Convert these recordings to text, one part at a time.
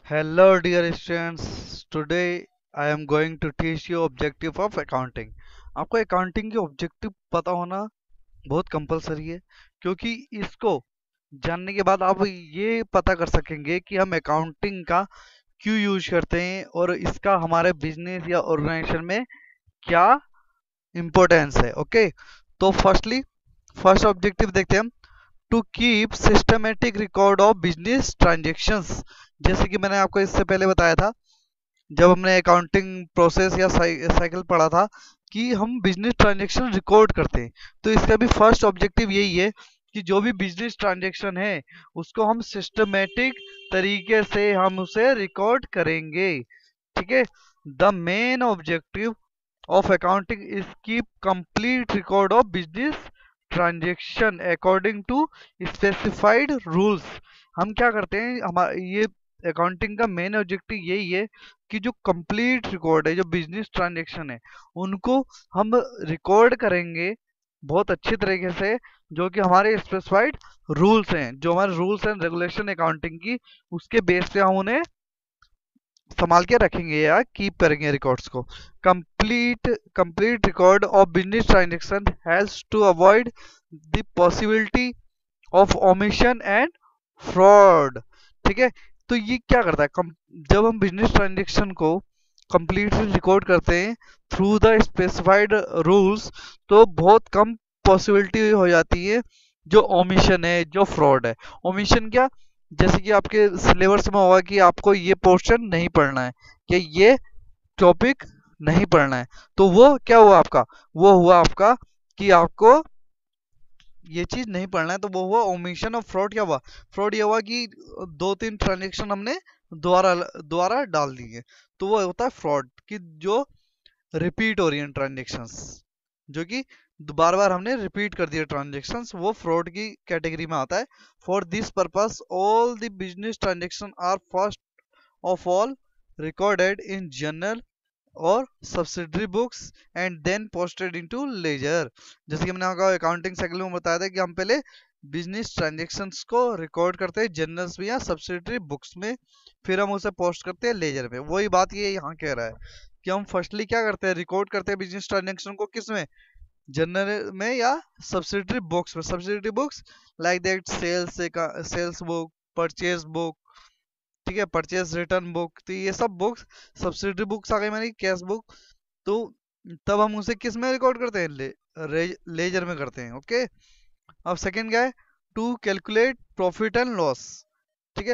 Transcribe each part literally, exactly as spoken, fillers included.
Hello dear students, today I am going to teach you objective of accounting. आपको accounting के objective पता होना बहुत कंपलसरी है, क्योंकि इसको जानने के बाद आप ये पता कर सकेंगे कि हम accounting का क्यों यूज करते हैं और इसका हमारे बिजनेस या ऑर्गेनाइजेशन में क्या इम्पोर्टेंस है। ओके, तो फर्स्टली फर्स्ट ऑब्जेक्टिव देखते हैं हम। To keep systematic record of business transactions. जैसे कि मैंने आपको इससे पहले बताया था जब हमने अकाउंटिंग प्रोसेस या साइकिल पढ़ा था कि हम बिजनेस ट्रांजेक्शन रिकॉर्ड करते हैं। तो इसका भी फर्स्ट ऑब्जेक्टिव यही है कि जो भी बिजनेस ट्रांजेक्शन है उसको हम सिस्टमेटिक तरीके से हम उसे रिकॉर्ड करेंगे। ठीक है, the main objective of accounting is keep complete record of business transaction according to specified rules। हम क्या करते हैं, हमारे ये अकाउंटिंग का मेन ऑब्जेक्टिव यही है कि जो कंप्लीट रिकॉर्ड है, जो बिजनेस ट्रांजैक्शन है, उनको हम रिकॉर्ड करेंगे बहुत अच्छी तरीके से, जो कि हमारे स्पेसिफाइड रूल्स हैं, जो हमारे रूल्स एंड रेगुलेशन अकाउंटिंग की, उसके बेस पे हम उन्हें संभाल के रखेंगे या कीप करेंगे रिकॉर्ड्स को। Complete complete record of business transaction has to avoid the possibility of omission and fraud. ठीक है, तो ये क्या करता है, जब हम बिजनेस ट्रांजेक्शन को कंप्लीटली रिकॉर्ड करते हैं थ्रू द स्पेसिफाइड रूल्स, तो बहुत कम पॉसिबिलिटी हो जाती है जो ओमिशन है, जो फ्रॉड है। ओमिशन क्या, जैसे कि आपके सिलेबस में होगा कि आपको ये पोर्शन नहीं पढ़ना है, कि ये टॉपिक नहीं पढ़ना है, तो वो क्या हुआ आपका, वो हुआ आपका कि आपको ये चीज नहीं पढ़ना है, तो वो हुआ ओमिशन। और फ्रॉड क्या हुआ, फ्रॉड ये हुआ कि दो तीन ट्रांजेक्शन हमने दोबारा दोबारा डाल दिए, तो वो होता है फ्रॉड, कि जो रिपीट हो रही है ट्रांजेक्शंस, जो कि बार बार हमने रिपीट कर दिया ट्रांजेक्शंस, वो फ्रॉड की कैटेगरी में आता है। For this purpose all the business transaction are first of all recorded in journal और subsidiary books and then posted into ledger. जैसे कि मैंने आपको अकाउंटिंग साइकिल में बताया था कि हम पहले बिजनेस ट्रांजेक्शंस को रिकॉर्ड करते हैं जर्नल्स में या सब्सिडरी बुक्स में, फिर हम उसे पोस्ट करते हैं लेजर में। वही बात ये यहाँ कह रहा है कि हम फर्स्टली क्या करते हैं, रिकॉर्ड करते हैं बिजनेस ट्रांजेक्शन को, किस में, जर्नल में या सब्सिडरी बुक्स में। Subsidiary books like that sales sales book, purchase book, ठीक है, परचेज रिटर्न बुक, तो ये सब बुक्स सब्सिडरी बुक्स आ गई, मानी कैश बुक। तो तब हम उसे किस में रिकॉर्ड करते हैं, ले, लेजर में करते हैं। ओके, अब सेकंड क्या है, to calculate profit and loss. ठीक है,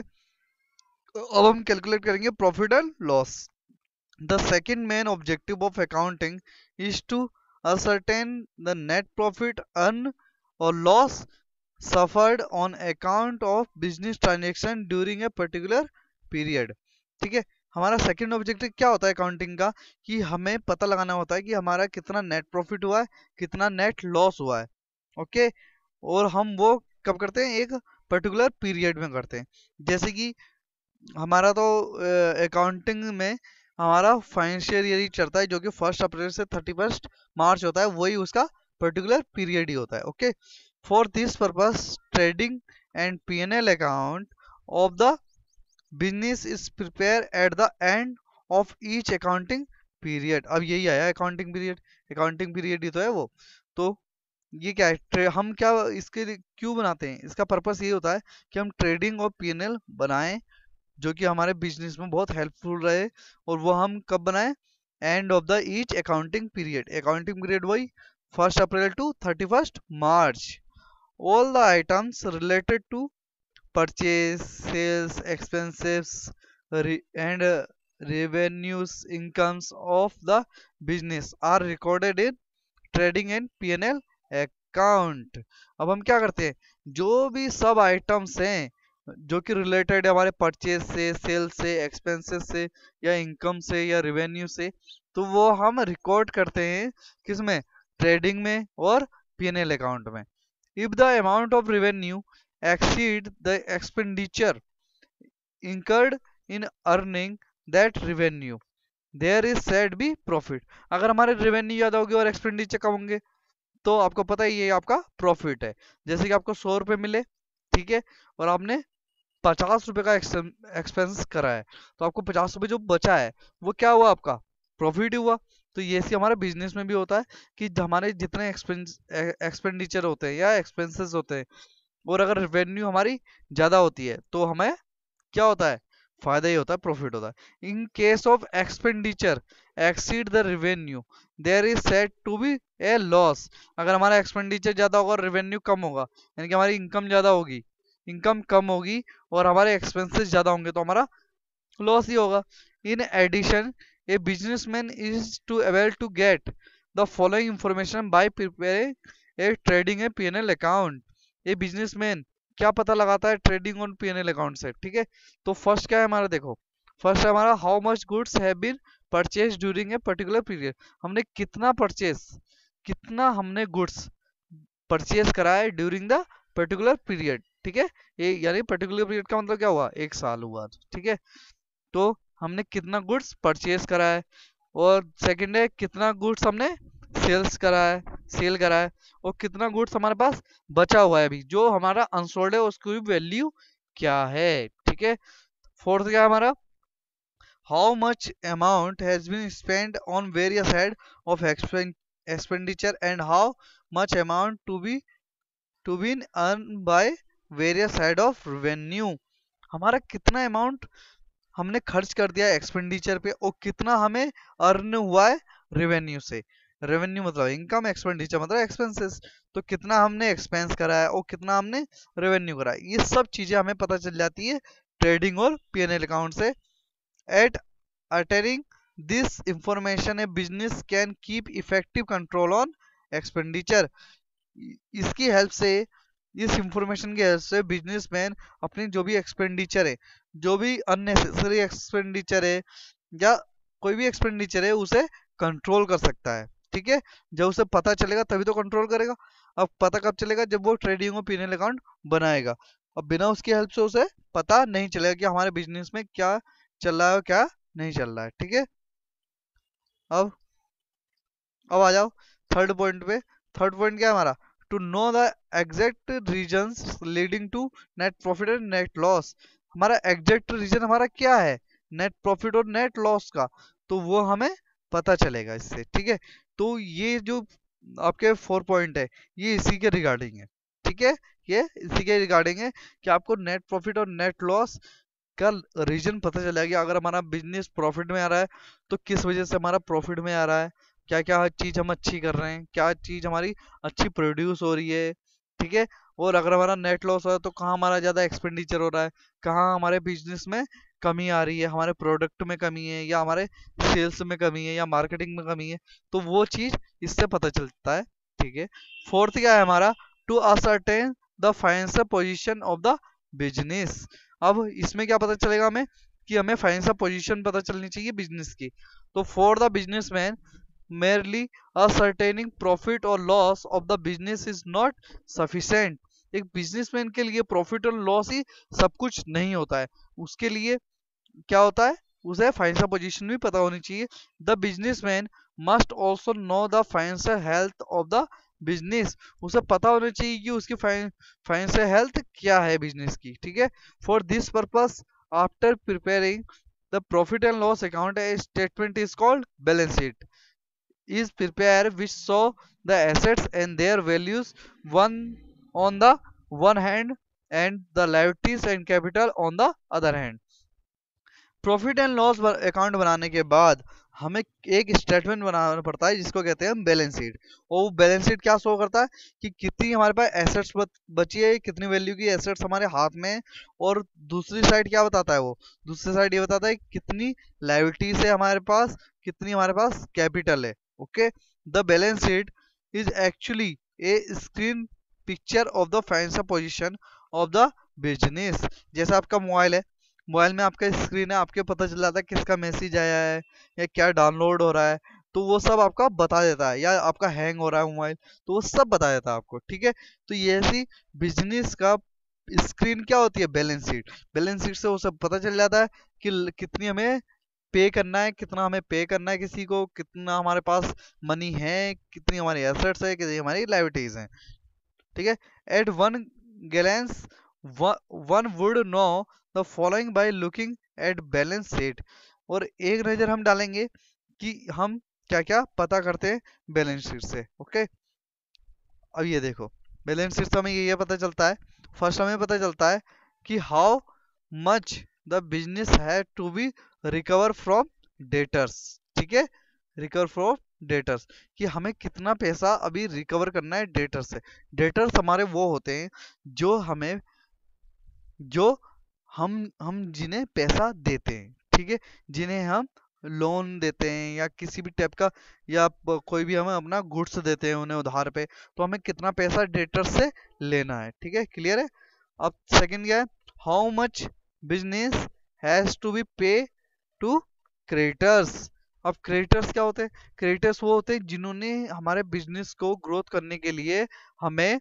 अब हम कैलकुलेट करेंगे profit and loss. The second main objective of accounting is to ascertain the net profit earned or loss suffered on account of business transaction during a particular period। ठीक है, हमारा second objective क्या होता है accounting का, कि हमें पता लगाना होता है कि हमारा कितना नेट प्रॉफिट हुआ है, कितना नेट लॉस हुआ है। ओके, और हम वो कब करते हैं, एक पर्टिकुलर पीरियड में करते हैं। जैसे कि हमारा तो अकाउंटिंग में हमारा फाइनेंशियल ईयर ही चलता है, जो कि फर्स्ट अप्रैल से थर्टी फर्स्ट मार्च होता है, वही उसका पर्टिकुलर पीरियड ही होता है। Okay, for this purpose trading and P N L account of the business is prepare at the end of each accounting period. अब यही आया अकाउंटिंग पीरियड, अकाउंटिंग पीरियड ही तो है वो। तो ये क्या है, हम क्या इसके लिए क्यों बनाते हैं, इसका पर्पस ये होता है कि हम ट्रेडिंग और पी एन एल बनाएं, जो कि हमारे बिजनेस में बहुत हेल्पफुल रहे। और वो हम कब बनाए, end of the each accounting period. Accounting period वही first April to thirty first March. All the items related to purchase, sales, expenses and revenues incomes of the business are recorded in trading and P and L account। अब हम क्या करते हैं, जो भी सब items हैं जो कि रिलेटेड है हमारे परचेज से, सेल से, एक्सपेंसेस से, या इनकम से, या रेवेन्यू से, तो वो हम रिकॉर्ड करते हैं किसमें, ट्रेडिंग में और पी एन एल अकाउंट में। If the amount of revenue exceed the expenditure incurred in earning that revenue there is said be profit। अगर हमारे रेवेन्यू ज्यादा होगी और एक्सपेंडिचर कम होंगे, तो आपको पता है ये आपका प्रॉफिट है। जैसे कि आपको सौ रुपए मिले, ठीक है, और आपने पचास रुपए का एक्सपेंस करा है, तो आपको पचास रुपए जो बचा है वो क्या हुआ, आपका प्रॉफिट हुआ। तो ये ऐसे हमारा बिजनेस में भी होता है कि हमारे जितने एक्सपेंस एक्सपेंडिचर होते हैं या एक्सपेंसेस होते हैं, और अगर रेवेन्यू हमारी ज्यादा होती है तो हमें क्या होता है, फायदा ही होता है, प्रॉफिट होता है। In case of expenditure exceed the revenue there is said to be a loss. अगर हमारा एक्सपेंडिचर ज्यादा होगा और रेवेन्यू कम होगा, यानी कि हमारी इनकम ज्यादा होगी, इनकम कम होगी और हमारे एक्सपेंसेस ज्यादा होंगे, तो हमारा लॉस ही होगा। In addition a businessman is to able to get the following information by preparing a trading a PNL account. ए बिजनेसमैन क्या पता लगाता है ट्रेडिंग ऑन पीएनएल अकाउंट से, ठीक है। तो फर्स्ट क्या है हमारा, देखो फर्स्ट है हमारा how much goods have been purchase during a particular period. हमने कितना परचेज, कितना हमने गुड्स परचेज करा है ड्यूरिंग द पर्टिकुलर पीरियड, ठीक है। ये यानी पर्टिकुलर पीरियड का मतलब क्या हुआ, एक साल हुआ, ठीक है। तो हमने कितना गुड्स परचेज करा है, और सेकंड है कितना गुड्स हमने सेल्स करा है, सेल करा है, और कितना गुड्स हमारे पास बचा हुआ है अभी जो हमारा अनसोल्ड है, उसकी वैल्यू क्या है, ठीक है। फोर्थ क्या है हमारा, how much amount has been spend on various head of expenditure and how much amount to be to be earn by various head of revenue. हमारा कितना अमाउंट हमने खर्च कर दिया एक्सपेंडिचर पे और कितना हमें अर्न हुआ है रेवेन्यू से। रेवेन्यू मतलब इनकम, एक्सपेंडिचर मतलब एक्सपेंसेस। तो कितना हमने एक्सपेंस करा है और कितना हमने रेवेन्यू करा है, ये सब चीजें हमें पता चल जाती है ट्रेडिंग और पीएनएल अकाउंट से। At attaining this information a business can keep effective control on expenditure. इसकी हेल्प से, इस इंफॉर्मेशन की हेल्प से बिजनेसमैन अपनी जो भी एक्सपेंडिचर है, जो भी अननेसेसरी एक्सपेंडिचर है या कोई भी एक्सपेंडिचर है, उसे कंट्रोल कर सकता है, ठीक है। जब उसे पता चलेगा तभी तो कंट्रोल करेगा। अब पता कब चलेगा, जब वो ट्रेडिंग और पीएनएल अकाउंट बनाएगा। अब बिना उसकी हेल्प से उसे पता नहीं चलेगा कि हमारे बिजनेस में क्या चल रहा है और क्या नहीं चल रहा है, ठीक है। अब अब आ जाओ थर्ड पॉइंट पे। थर्ड पॉइंट क्या है हमारा, to know the exact reasons leading to net profit and net loss. हमारा एग्जैक्ट रीजन हमारा क्या है नेट प्रॉफिट और नेट लॉस का, तो वो हमें पता चलेगा इससे, ठीक है। तो ये जो आपके फोर पॉइंट है ये इसी के रिगार्डिंग है, ठीक है। ये इसी के रिगार्डिंग है कि आपको नेट प्रॉफिट और नेट लॉस का रीजन पता चलेगा कि अगर हमारा बिजनेस प्रॉफिट में आ रहा है तो किस वजह से हमारा प्रॉफिट में आ रहा है, क्या क्या चीज हम अच्छी कर रहे हैं, क्या चीज हमारी अच्छी प्रोड्यूस हो रही है, ठीक है। और अगर हमारा नेट लॉस हो रहा है तो कहाँ हमारा ज्यादा एक्सपेंडिचर हो रहा है, कहाँ हमारे बिजनेस में कमी आ रही है, हमारे प्रोडक्ट में कमी है या हमारे सेल्स में कमी है या मार्केटिंग में कमी है, तो वो चीज इससे पता चलता है, ठीक है। फोर्थ क्या है हमारा, to ascertain the financial position of the business. अब इसमें क्या पता चलेगा हमें कि हमें फाइनेंशियल पोजीशन पता चलनी चाहिए बिजनेस की। तो for the businessman merely ascertaining profit or loss of the business is not sufficient। एक बिजनेसमैन के लिए प्रॉफिट और लॉस ही सब कुछ नहीं होता है, उसके लिए क्या होता है, उसे फाइनेंशियल पोजीशन भी पता होनी चाहिए। The businessman must also know the financial health of the business. उसे पता होना चाहिए कि उसकी फाइनेंशियल हेल्थ क्या है बिजनेस की, ठीक है। For this purpose after preparing the profit and loss account a statement is called balance sheet is prepared which show the assets and their values one on the one hand and the liabilities and capital on the other hand। Profit and loss account बनाने के बाद हमें एक statement बनाना पड़ता है जिसको कहते हैं बैलेंस शीट। और वो बैलेंस शीट क्या शो करता है कि कितनी हमारे पास एसेट्स बची है, कितनी वैल्यू की एसेट्स हमारे हाथ में है, और दूसरी साइड क्या बताता है, वो दूसरी साइड ये बताता है कितनी लायबिलिटीज है हमारे पास, कितनी हमारे पास कैपिटल है। Okay, the balance sheet is actually a screen picture of the financial position of the business. जैसे आपका मोबाइल है, मोबाइल में आपका स्क्रीन है, आपके पता चल जाता है किसका मैसेज आया है या क्या डाउनलोड हो रहा है, तो वो सब आपका बता देता है, या आपका हैंग हो रहा है मोबाइल तो वो सब बता देता है आपको, ठीक है। तो ये ऐसी बिजनेस का स्क्रीन क्या होती है, बैलेंस शीट। बैलेंस शीट से वो सब पता चल जाता है कि कितनी हमें पे करना है, कितना हमें पे करना है किसी को, कितना हमारे पास मनी है, कितनी हमारी एसेट्स है, कितनी हमारी लायबिलिटीज हैं, ठीक है। At one glance one would know the following by looking at balance sheet. और एक नजर हम डालेंगे कि हम क्या क्या पता करते हैं बैलेंस शीट से। ओके, अब ये देखो, बैलेंस शीट से हमें ये ये पता चलता है। फर्स्ट हमें पता चलता है कि हाउ मच द बिजनेस है to be recover from debtors. ठीक है, रिकवर फ्रॉम डेटर्स, कि हमें कितना पैसा अभी रिकवर करना है डेटर्स से। डेटर्स हमारे वो होते हैं जो हमें जो हम हम जिन्हें पैसा देते हैं। ठीक है, जिन्हें हम लोन देते हैं या किसी भी टाइप का, या प- कोई भी हमें अपना गुड्स देते हैं उन्हें उधार पे, तो हमें कितना पैसा डेटर से लेना है। ठीक है, क्लियर है। अब सेकंड क्या है, how much business has to be pay to creditors. अब क्रेडिटर्स क्या होते हैं? क्रेडिटर्स वो होते हैं जिन्होंने हमारे बिजनेस को ग्रोथ करने के लिए हमें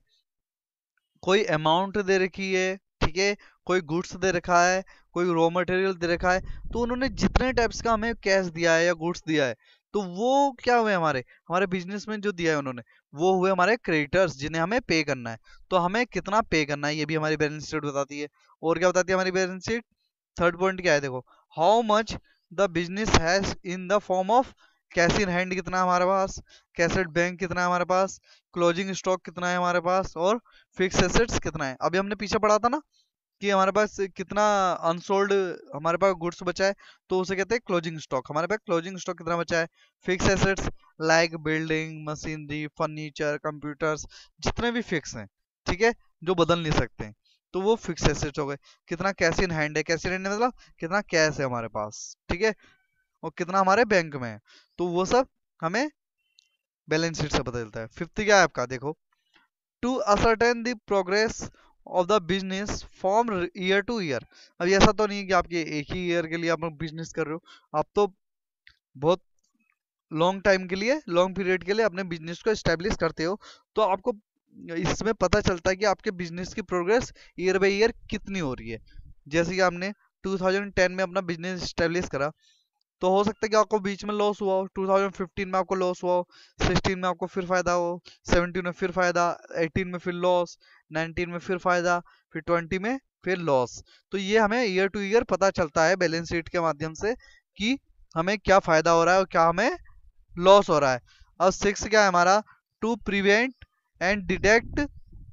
कोई अमाउंट दे रखी है। ठीक है, कोई गुड्स दे रखा है, कोई रॉ मटेरियल दे रखा है, तो उन्होंने जितने टाइप्स का हमें कैश दिया है या गुड्स दिया है, तो वो क्या हुए, हमारे हमारे बिजनेस में जो दिया है उन्होंने, वो हुए हमारे क्रेडिटर्स जिन्हें हमें पे करना है। तो हमें कितना पे करना है ये भी हमारी बैलेंस शीट बताती है। और क्या बताती है हमारी बैलेंस शीट? थर्ड पॉइंट क्या है, देखो, how much the business has in the form of cash in hand, कितना है हमारे पास, कैश एट बैंक कितना है हमारे पास, क्लोजिंग स्टॉक कितना है हमारे पास, और फिक्स एसेट्स कितना है। अभी हमने पीछे पढ़ा था ना कि हमारे पास कितना अनसोल्ड हमारे पास गुड्स बचा है, तो उसे कहते हैं क्लोजिंग स्टॉक। हमारे पास क्लोजिंग स्टॉक कितना बचा है। Fix assets like building, machinery, furniture, computers, जितने भी फिक्स हैं, ठीक है, जो बदल नहीं सकते हैं, तो वो फिक्स एसेट्स हो गए। कितना कैश इन हैंड है, कैश इन हैंड मतलब कितना कैश है हमारे पास। ठीक है, और कितना हमारे बैंक में है, तो वो सब हमें बैलेंस शीट से पता चलता है। फिफ्थ क्या है आपका, देखो, to ascertain the progress of the business from year to year. अब ऐसा तो नहीं है कि आपके एक ही ईयर के लिए आप बिजनेस कर रहे हो, आप तो बहुत लॉन्ग टाइम के लिए, लॉन्ग पीरियड के लिए अपने बिजनेस को एस्टेब्लिश करते हो, तो आपको इसमें पता चलता है कि आपके बिजनेस की प्रोग्रेस ईयर बाई ईयर कितनी हो रही है। जैसे कि आपने टू थाउजेंड टेन में अपना बिजनेस एस्टेब्लिश करा, तो हो सकता है कि आपको बीच में लॉस हुआ हो, टू थाउजेंड फिफ्टीन में आपको लॉस हुआ हो, सिक्सटीन में आपको फिर फायदा हो, सेवनटीन में फिर फायदा, एटीन में फिर लॉस, नाइनटीन में फिर फायदा, फिर ट्वेंटी में फिर लॉस। तो ये हमें ईयर टू ईयर पता चलता है बैलेंस शीट के माध्यम से कि हमें क्या फायदा हो रहा है और क्या हमें लॉस हो रहा है। अब सिक्स क्या है हमारा, to prevent and detect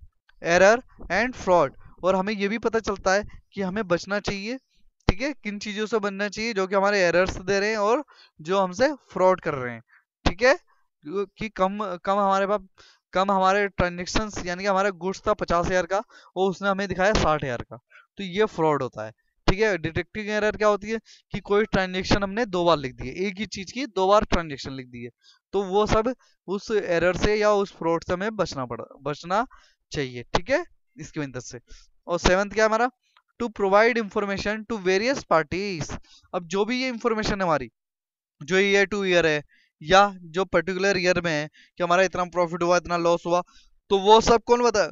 error and fraud. और हमें ये भी पता चलता है कि हमें बचना चाहिए, ठीक है, किन चीजों से बनना चाहिए जो कि हमारे एरर्स दे रहे हैं और जो हमसे फ्रॉड कर रहे हैं। ठीक है, कि कम कम हमारे पास कम हमारे ट्रांजेक्शन्स, यानी कि हमारा गुड्स था पचास हजार का और उसने हमें दिखाया साठ हजार का, तो ये फ्रॉड होता है। ठीक है, डिटेक्टिंग एरर क्या होती है कि कोई ट्रांजेक्शन हमने दो बार लिख दी है, एक ही चीज की दो बार ट्रांजेक्शन लिख दी है, तो वो सब उस एरर से या उस फ्रॉड से हमें बचना पड़ा बचना चाहिए। ठीक है, इसकी वजह से। और सेवंथ क्या है हमारा, to provide information to various parties. अब जो भी ये इंफॉर्मेशन है हमारी, जो ईयर टू ईयर है या जो पर्टिकुलर ईयर में है कि हमारा इतना प्रॉफिट हुआ, इतना लॉस हुआ, तो वो सब कौन बता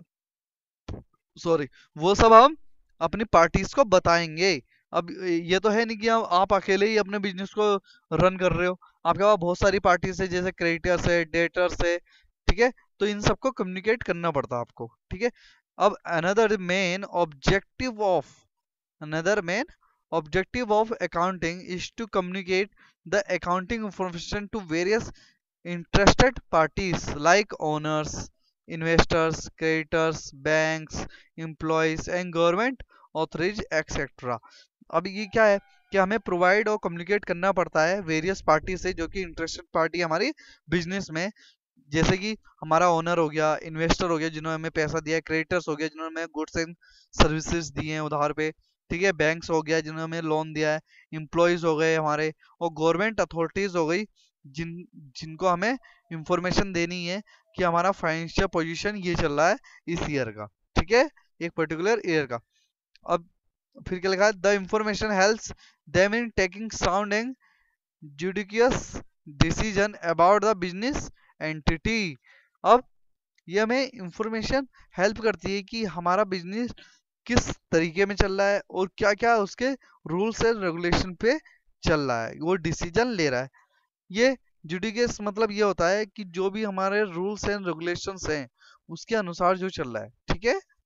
सॉरी वो सब हम अपनी पार्टीज को बताएंगे। अब ये तो है नहीं कि हम आप अकेले ही अपने बिजनेस को रन कर रहे हो, आपके पास बहुत सारी पार्टीज है, जैसे क्रेडिटर्स है, डेटर्स है। ठीक है, तो इन सबको कम्युनिकेट करना पड़ता है आपको। ठीक है, अब another main objective of Another main objective of accounting is to communicate the accounting information to various interested parties like owners, investors, creditors, banks, employees and government authorities et cetera. अब ये क्या है कि हमें प्रोवाइड और communicate करना पड़ता है वेरियस पार्टी से, जो कि इंटरेस्टेड पार्टी हमारी बिजनेस में, जैसे कि हमारा ओनर हो गया, इन्वेस्टर हो गया जिन्होंने हमें पैसा दिया है, क्रेडिटर्स हो गया जिन्होंने हमें गुड्स एंड सर्विसेज दिए हैं उधार पे, ठीक है, बैंक्स हो गया जिन्होंने हमें लोन दिया है, इम्प्लॉयज हो गए हमारे, और गवर्नमेंट अथॉरिटीज हो गई जिन जिनको हमें इंफॉर्मेशन देनी है कि हमारा फाइनेंशियल पोजीशन ये चल रहा है इस ईयर का। ठीक है, एक पर्टिकुलर ईयर का। अब फिर क्या लिखा है, the information helps them in taking sound and judicious decision about the business entity. अब ये हमें इंफॉर्मेशन हेल्प करती है कि हमारा बिजनेस किस तरीके में चल रहा है और क्या क्या उसके रूल्स एंड रेगुलेशन पे चल रहा है, वो डिसीजन ले रहा है। ये जुडिशियस मतलब ये होता है कि जो भी हमारे रूल्स एंड रेगुलेशंस हैं उसके अनुसार जो चल रहा है। ठीक है,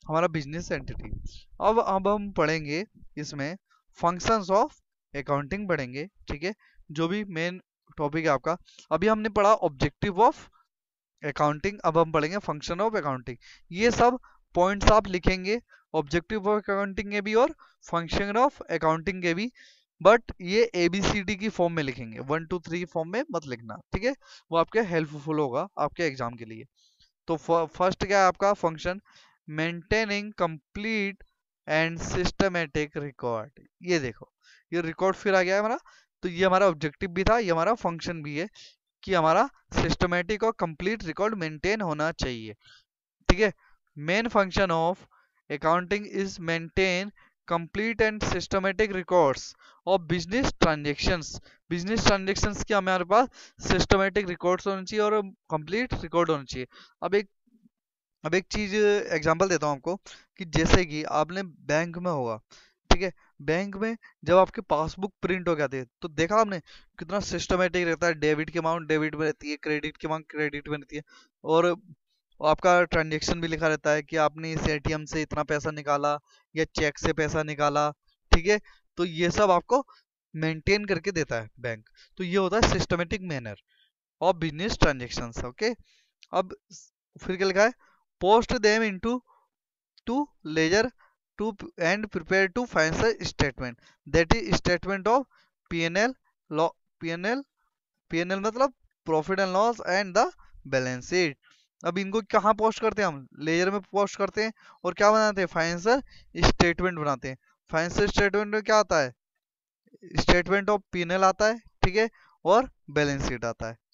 हमारा बिजनेस एंटिटी। अब अब हम पढ़ेंगे इसमें फंक्शंस ऑफ अकाउंटिंग पढ़ेंगे, ठीक है, जो भी मेन टॉपिक है आपका। अभी हमने पढ़ा ऑब्जेक्टिव ऑफ अकाउंटिंग, अब हम पढ़ेंगे फंक्शन ऑफ अकाउंटिंग। ये सब पॉइंट्स आप लिखेंगे ऑब्जेक्टिव ऑफ अकाउंटिंग के भी और फंक्शन ऑफ अकाउंटिंग के भी, बट ये ए बी सी डी की फॉर्म में लिखेंगे, वन टू थ्री फॉर्म में मत लिखना, ठीक है, वो आपके हेल्पफुल होगा आपके एग्जाम के लिए। तो फर्स्ट क्या है आपका function, maintaining complete and systematic record. ये देखो, ये रिकॉर्ड फिर आ गया है हमारा, तो ये हमारा ऑब्जेक्टिव भी था, ये हमारा फंक्शन भी है कि हमारा सिस्टमेटिक और कंप्लीट रिकॉर्ड मेंटेन होना चाहिए, ठीक है। Main function of accounting is maintain complete and systematic records of business transactions. Business transactions की हमारे पास सिस्टमेटिक रिकॉर्ड्स होने चाहिए और कंप्लीट रिकॉर्ड होना चाहिए। अब एक अब एक चीज एग्जांपल देता हूँ आपको, कि जैसे कि आपने बैंक में होगा, ठीक है, बैंक में जब आपके पासबुक प्रिंट हो जाती है तो देखा आपने कितना सिस्टमेटिक रहता है, डेबिट की अमाउंट डेबिट में रहती है, क्रेडिट की अमाउंट क्रेडिट में रहती है, और आपका ट्रांजेक्शन भी लिखा रहता है कि आपने इस ए टी एम से इतना पैसा निकाला या चेक से पैसा निकाला, ठीक है। तो ये सब आपको मेंटेन करके देता है बैंक। तो ये होता है systematic manner of business transactions, okay. अब फिर क्या लिखा है, post them into to ledger to and prepare to financial statement, that is statement of P N L law, P N L P N L मतलब profit and loss and the balance sheet. अब इनको कहाँ post करते हैं, हम laser में post करते हैं, और क्या बनाते हैं, फाइनेंशियल स्टेटमेंट बनाते हैं। फाइनेंशियल स्टेटमेंट में क्या आता है, statement of P N L आता है, ठीक है, और बैलेंस शीट आता है,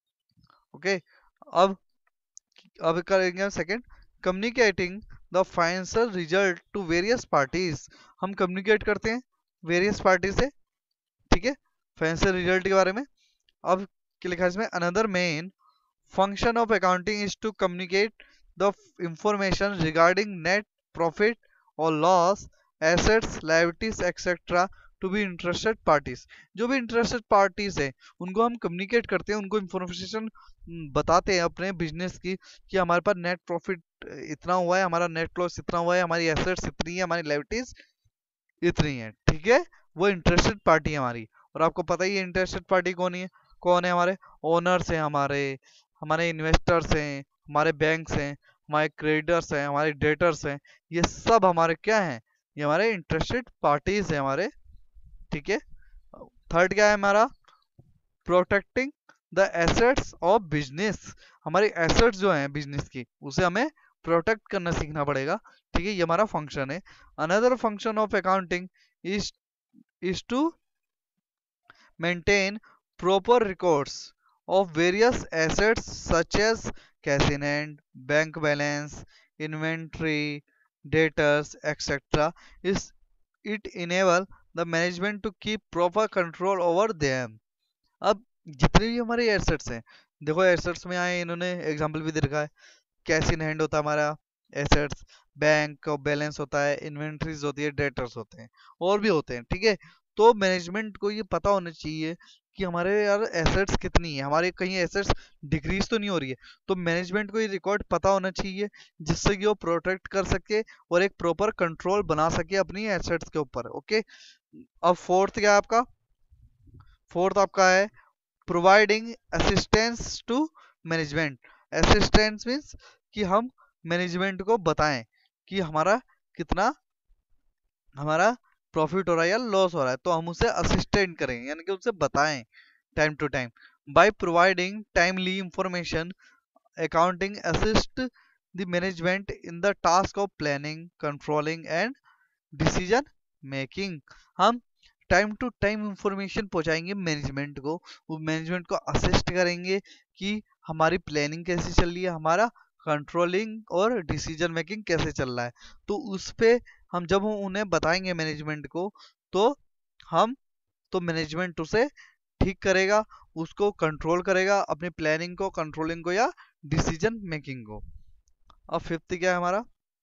ओके। अब अब करेंगे second, communicating the financial result to various parties. हम कम्युनिकेट करते हैं वेरियस पार्टी से, ठीक है, फाइनेंशियल रिजल्ट के बारे में। अब क्या लिखा है इसमें, another main function of accounting is to communicate the information regarding net profit और loss, assets, liabilities etcetera to be interested parties. जो भी इंटरेस्टेड पार्टीज है उनको हम कम्युनिकेट करते हैं, उनको इंफॉर्मेशन बताते हैं अपने बिजनेस की, कि हमारे पास नेट प्रॉफिट इतना हुआ है, हमारा नेट लॉस इतना हुआ है, हमारी एसेट्स इतनी है, हमारी लायबिलिटीज इतनी है, ठीक है। वो इंटरेस्टेड पार्टी है हमारी। और आपको पता ही है इंटरेस्टेड पार्टी कौन है, कौन है, हमारे ओनर्स हैं, हमारे हमारे इन्वेस्टर्स हैं, हमारे बैंक्स हैं, हमारे क्रेडिटर्स हैं, हमारे डेटर्स हैं, ये सब हमारे क्या हैं, ये हमारे इंटरेस्टेड पार्टीज हैं हमारे, ठीक है। थर्ड क्या है हमारा, protecting the assets of business. हमारी एसेट्स जो हैं बिजनेस की, उसे हमें प्रोटेक्ट करना सीखना पड़ेगा, ठीक है, ये हमारा फंक्शन है। Another function of accounting is is to maintain proper records of various assets such as cash in hand, bank balance, inventory, debtors, et cetera. Is it enable the management to keep proper control over them? अब जितने भी हमारे assets हैं, देखो assets में आए, इन्होंने example भी दे रखा है, कैश इन हैंड होता है हमारा एसेट्स, बैंक का बैलेंस होता है, इन्वेंट्रीज होती है, डेटर्स होते हैं, और भी होते हैं, ठीक है। तो मैनेजमेंट को ये पता होना चाहिए कि हमारे यार एसेट्स कितनी है, हमारे कहीं एसेट्स डिक्रीज तो नहीं हो रही है। तो मैनेजमेंट को ये रिकॉर्ड पता होना चाहिए, जिससे कि वो प्रोटेक्ट कर सके और एक प्रॉपर कंट्रोल बना सके अपनी एसेट्स के ऊपर, ओके। अब फोर्थ क्या है आपका, फोर्थ आपका है providing assistance to management. Assistance means कि हम मैनेजमेंट को बताएं कि हमारा कितना, हमारा प्रॉफिट हो रहा है या लॉस हो रहा है, तो हम उसे असिस्टेंट करें, यानी कि उसे बताएं time to time. By providing timely information accounting assist the management in the task of planning, controlling and decision making. हम टाइम टू टाइम इंफॉर्मेशन पहुंचाएंगे मैनेजमेंट को, वो मैनेजमेंट को असिस्ट करेंगे कि हमारी प्लानिंग कैसी चल रही है, हमारा कंट्रोलिंग और डिसीजन मेकिंग कैसे चल रहा है। तो उस पे हम जब हम उन्हें बताएंगे मैनेजमेंट को, तो हम तो मैनेजमेंट उसे ठीक करेगा, उसको कंट्रोल करेगा, अपनी प्लानिंग को, कंट्रोलिंग को या डिसीजन मेकिंग को। अब फिफ्थ क्या है हमारा,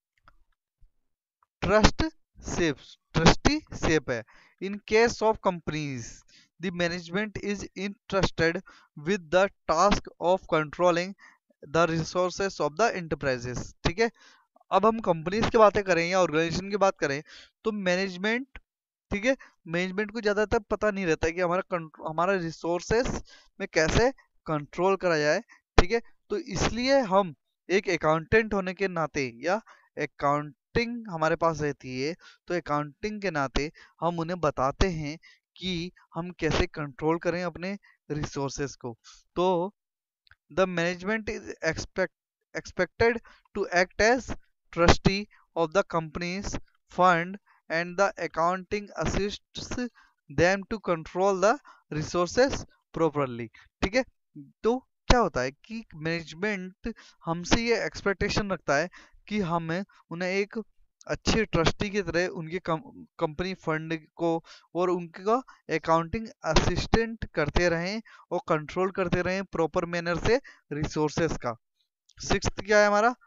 ट्रस्ट शेप, ट्रस्टी शेप है। In case of companies the management is interested with the task of controlling the resources of the enterprises, ठीक है। अब हम कंपनीज की बातें करें या ऑर्गेनाइजेशन की बात करें तो मैनेजमेंट, ठीक है, मैनेजमेंट को ज्यादातर पता नहीं रहता है कि हमारा कंट्रो- हमारा रिसोर्सेस में कैसे कंट्रोल करा जाए, ठीक है। तो इसलिए हम एक अकाउंटेंट होने के नाते या अकाउंटिंग हमारे पास रहती है, तो अकाउंटिंग के नाते हम उन्हें बताते हैं कि हम कैसे कंट्रोल करें अपने रिसोर्सेस को। तो the management is expect, expected to act as trustee of the company's fund, and the accounting assists them to control the resources properly, ठीक है। तो क्या होता है कि मैनेजमेंट हमसे ये एक्सपेक्टेशन रखता है कि हमें उन्हें एक अच्छे ट्रस्टी की तरह उनके कंपनी फंड को और उनका अकाउंटिंग असिस्टेंट करते रहें और कंट्रोल करते रहें प्रॉपर मैनर से रिसोर्सेस का। सिक्स्थ क्या है हमारा,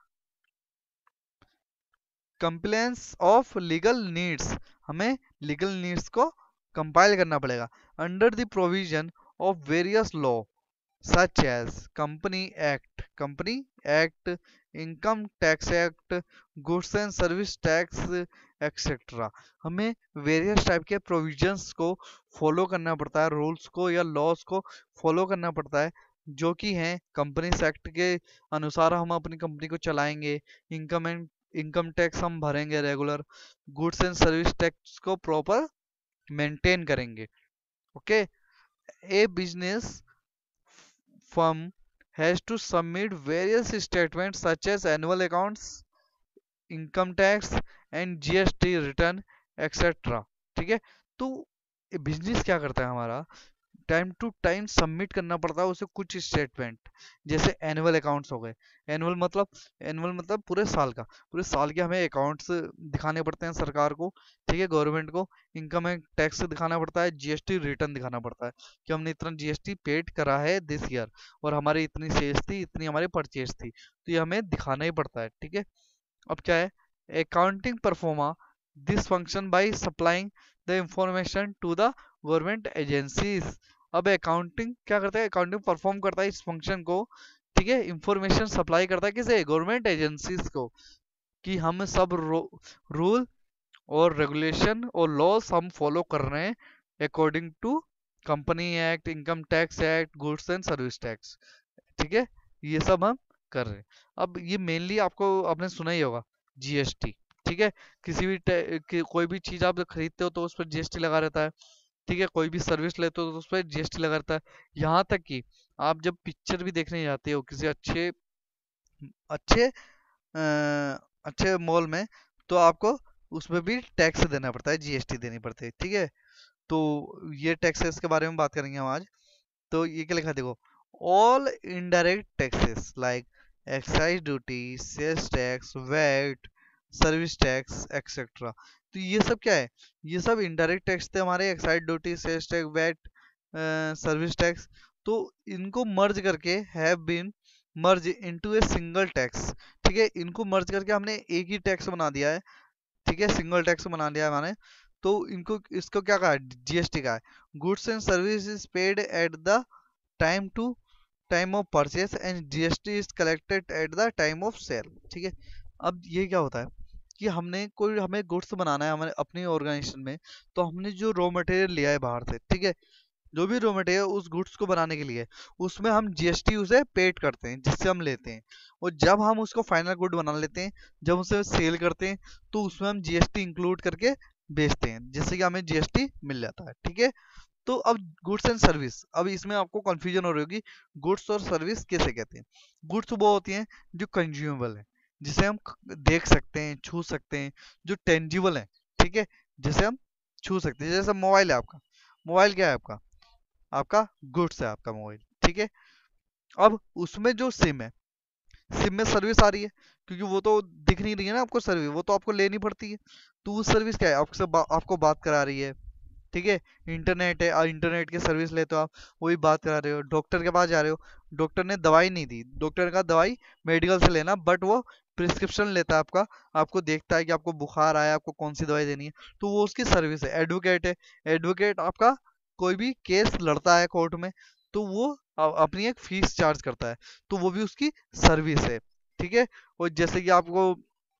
कंप्लायंस ऑफ लीगल नीड्स, हमें लीगल नीड्स को कंपाइल करना पड़ेगा under the provision of various law such as Company Act, Company Act, Income Tax Act, Goods and Service Tax, etcetera. हमें वेरियस टाइप के प्रोविजंस को फॉलो करना पड़ता है, रूल्स को या लॉस को फॉलो करना पड़ता है, जो कि हैं कंपनीज एक्ट के अनुसार हम अपनी कंपनी को चलाएंगे, इनकम एंड इनकम टैक्स हम भरेंगे regular, goods and service tax को प्रॉपर मेंटेन करेंगे। Okay, a business firm has to submit various statements such as annual accounts, income tax and G S T return etcetera, ठीक है। तो business क्या करता है हमारा, टाइम टू टाइम सबमिट करना पड़ता है उसे कुछ स्टेटमेंट, जैसे एनुअल अकाउंट्स हो गए। एनुअल मतलब एनुअल मतलब पूरे साल का, पूरे साल के हमें अकाउंट्स दिखाने पड़ते हैं सरकार को, ठीक है, गवर्नमेंट को। इनकम एंड टैक्स दिखाना पड़ता है, जीएसटी रिटर्न दिखाना पड़ता है कि हमने इतना जीएसटी पेड करा है दिस ईयर, और हमारी इतनी सेल्स थी, इतनी हमारी परचेज थी, तो ये हमें दिखाना ही पड़ता है, ठीक है। अब क्या है, accounting performs this function by supplying the information to the government agencies. अब अकाउंटिंग क्या करता है, अकाउंटिंग परफॉर्म करता है इस फंक्शन को, ठीक है, इंफॉर्मेशन सप्लाई करता है किसे, गवर्नमेंट एजेंसीज को, कि हम सब रूल और रेगुलेशन और लॉस हम फॉलो कर रहे हैं according to company act, income tax act, goods and service tax, ठीक है, ये सब हम कर रहे हैं। अब ये मेनली आपको आपने सुना ही होगा जीएसटी, ठीक है। किसी भी टे- कि, कोई भी चीज आप खरीदते हो तो उस पर जीएसटी लगा रहता है, ठीक है। कोई भी सर्विस लेते हो तो उस पर जीएसटी लगा रहता है। यहाँ तक कि आप जब पिक्चर भी देखने जाते हो किसी अच्छे अच्छे अ, अच्छे मॉल में, तो आपको उसमें भी टैक्स देना पड़ता है, जीएसटी देनी पड़ती है, ठीक है। तो ये टैक्सेस के बारे में बात करेंगे हम आज। तो ये क्या लिखा है देखो, all indirect taxes like excise duty, sales tax, VAT, service tax etcetera. तो ये सब क्या है, ये सब इनडायरेक्ट टैक्स थे हमारे, excise duty, sales tax, VAT, service tax. तो इनको मर्ज करके have been merge into a single tax, ठीक है, इनको मर्ज करके हमने एक ही टैक्स बना दिया है, ठीक है, सिंगल टैक्स बना दिया है मैंने। तो इनको इसको क्या कहा है, जीएसटी का है। Goods and service is paid at the time to time of purchase and GST is collected at the time of sale, ठीक है। अब ये क्या होता है कि हमने कोई हमें गुड्स बनाना है हमारे अपनी ऑर्गेनाइजेशन में, तो हमने जो रॉ मटेरियल लिया है बाहर से, ठीक है, जो भी रॉ मटेरियल उस गुड्स को बनाने के लिए, उसमें हम जीएसटी उसे पेड करते हैं जिससे हम लेते हैं। और जब हम उसको फाइनल गुड बना लेते हैं, जब उसे सेल करते हैं, तो उसमें हम जीएसटी इंक्लूड करके बेचते हैं, जिससे कि हमें जीएसटी मिल जाता है, ठीक है। तो अब गुड्स एंड सर्विस, अब इसमें आपको कंफ्यूजन हो रही होगी, गुड्स और सर्विस कैसे कहते हैं। गुड्स वो होती हैं जो कंज्यूमेबल है, जिसे हम ख- देख सकते हैं, छू सकते हैं, जो टेंजिबल है, ठीक है, जिसे हम छू सकते हैं। जैसे मोबाइल है आपका, मोबाइल क्या है आपका, आपका गुड्स है आपका मोबाइल, ठीक है। अब उसमें जो सिम है, सिम में सर्विस आ रही है, क्योंकि वो तो दिख नहीं रही है ना आपको सर्विस, वो तो आपको लेनी पड़ती है। तो वो सर्विस क्या है, आपसे बा, आपको बात करा रही है, ठीक है। इंटरनेट है, इंटरनेट की सर्विस लेते हो आप, वही बात करा रहे हो। डॉक्टर के पास जा रहे हो, डॉक्टर ने दवाई नहीं दी, डॉक्टर का दवाई मेडिकल से लेना, बट वो प्रिस्क्रिप्शन लेता है आपका, आपको देखता है कि आपको बुखार आया, आपको कौन सी दवाई देनी है, तो वो उसकी सर्विस है। एडवोकेट है, एडवोकेट आपका कोई भी केस लड़ता है कोर्ट में, तो वो अ- अपनी एक फीस चार्ज करता है, तो वो भी उसकी सर्विस है, ठीक है। और जैसे कि आपको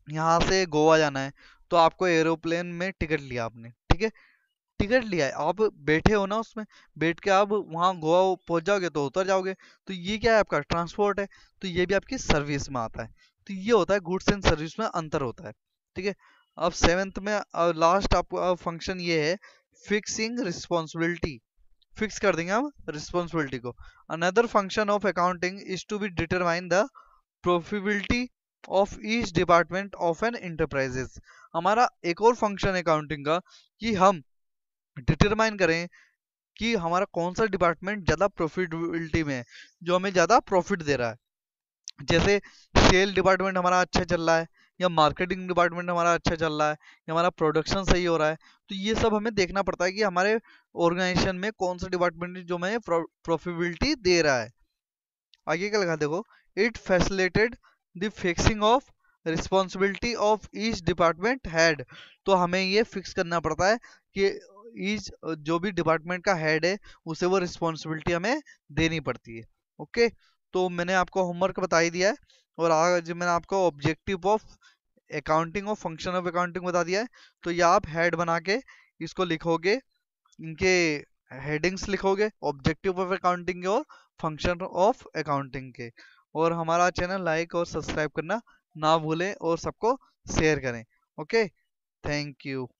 यहाँ से गोवा जाना है, तो आपको एरोप्लेन में टिकट लिया आपने, ठीक है, टिकट लिया है, आप बैठे हो ना उसमें, बैठ के आप वहाँ गोवा पहुंच जाओगे तो उतर जाओगे, तो ये क्या है, आपका ट्रांसपोर्ट है, तो ये भी आपकी सर्विस में आता है। तो ये होता है गुड्स एंड सर्विस में अंतर होता है, ठीक है। अब सेवेंथ में लास्ट आपको फंक्शन ये है, फिक्सिंग रिस्पॉन्सिबिलिटी, फिक्स कर देंगे हम रिस्पॉन्सिबिलिटी को। Another function of accounting is to be determine the profitability of each department of an enterprises. हमारा एक और फंक्शन अकाउंटिंग का, कि हम डिटरमाइन करें कि हमारा कौन सा डिपार्टमेंट ज़्यादा प्रॉफिटेबिलिटी में है, जो हमें ज़्यादा प्रॉफिट दे रहा है। जैसे सेल डिपार्टमेंट हमारा अच्छा चल रहा है, या मार्केटिंग डिपार्टमेंट हमारा अच्छा चल रहा है, या हमारा प्रोडक्शन सही हो रहा है, तो ये सब हमें देखना पड़ता है कि हमारे ऑर्गेनाइजेशन में कौन सा डिपार्टमेंट जो हमें प्रॉफिटेबिलिटी दे रहा है। आगे क्या लगा देखो, it facilitated the fixing of responsibility of each department head. तो हमें ये फिक्स करना पड़ता है कि ईच जो भी डिपार्टमेंट का हेड है उसे वो रिस्पॉन्सिबिलिटी हमें देनी पड़ती है। ओके, तो मैंने आपको होमवर्क बता ही दिया है, और आज मैंने आपको ऑब्जेक्टिव ऑफ अकाउंटिंग और फंक्शन ऑफ अकाउंटिंग बता दिया है। तो ये आप हेड बना के इसको लिखोगे, इनके हेडिंग्स लिखोगे, ऑब्जेक्टिव ऑफ अकाउंटिंग के और फंक्शन ऑफ अकाउंटिंग के। और हमारा चैनल लाइक और सब्सक्राइब करना ना भूलें, और सबको शेयर करें। Okay, thank you.